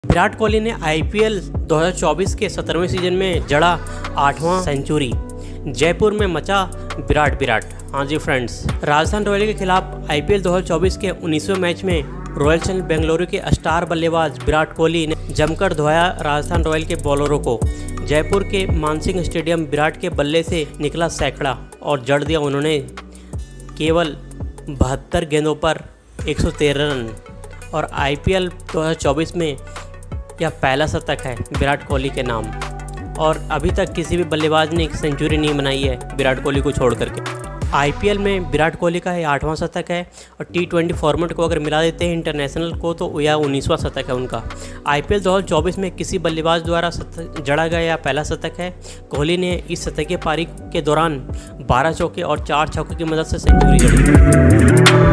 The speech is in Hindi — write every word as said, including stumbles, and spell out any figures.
विराट कोहली ने आईपीएल दो हज़ार चौबीस के सत्रहवें सीजन में जड़ा आठवां सेंचुरी। जयपुर में मचा विराट विराट। हाँ जी फ्रेंड्स, राजस्थान रॉयल्स के खिलाफ आईपीएल दो हज़ार चौबीस के उन्नीसवें मैच में रॉयल चैलेंजर्स बेंगलुरु के स्टार बल्लेबाज विराट कोहली ने जमकर धोया राजस्थान रॉयल्स के बॉलरों को। जयपुर के मानसिंह स्टेडियम विराट के बल्ले से निकला सैकड़ा और जड़ दिया उन्होंने केवल बहत्तर गेंदों पर एक सौ तेरह रन। और आईपीएल दो हज़ार चौबीस में यह पहला शतक है विराट कोहली के नाम, और अभी तक किसी भी बल्लेबाज ने एक सेंचुरी नहीं बनाई है विराट कोहली को छोड़ करके। आईपीएल में विराट कोहली का ये आठवां शतक है, और टी ट्वेंटी फॉर्मेट को अगर मिला देते हैं इंटरनेशनल को तो यह उन्नीसवां शतक है उनका। आईपीएल दो हज़ार चौबीस में किसी बल्लेबाज द्वारा शतक जड़ा गया यह पहला शतक है। कोहली ने इस शतकीय पारी के दौरान बारह चौके और चार छक्कों की मदद से सेंचुरी जड़ी।